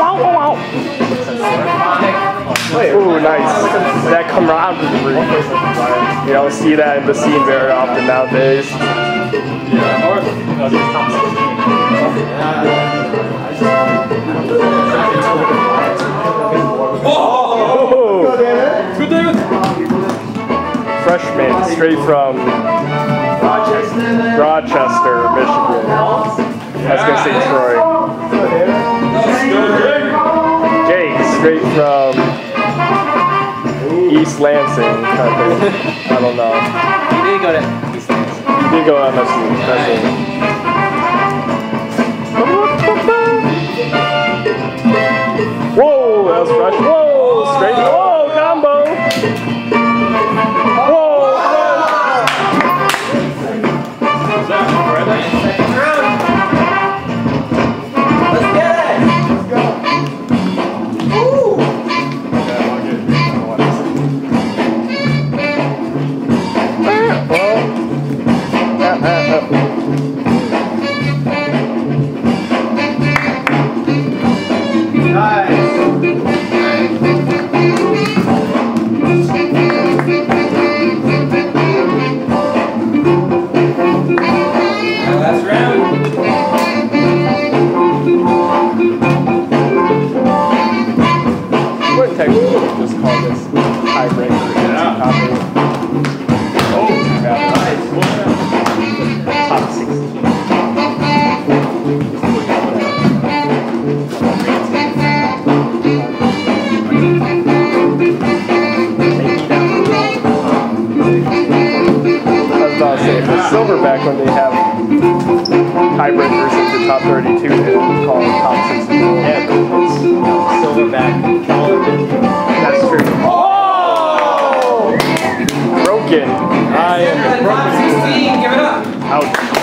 Ooh, nice. That camaraderie. You don't see that in the scene very often nowadays. Oh! Freshman, straight from Rochester, Michigan. I was gonna say Troy. Jake, straight from East Lansing. I don't know. He did go to East Lansing. He did go to MSU. That's it. Whoa, that was fresh. Whoa, straight. Whoa, combo. Whoa, Let's get it! Let's go! Woo! Just call this tiebreaker. Yeah. Oh, nice. Top 16. I was about to say, for Silverback, when they have tiebreakers into top 32, they don't call them top 16. Yeah, but it's Silverback. That's true. Oh! Broken. I am broken. Top 16, give it up. Ouch.